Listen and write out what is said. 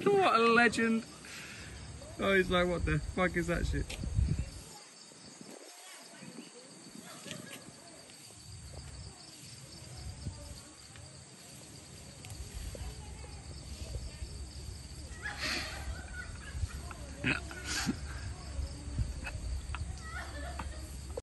What a legend. Oh, he's like, what the fuck is that shit? Yeah.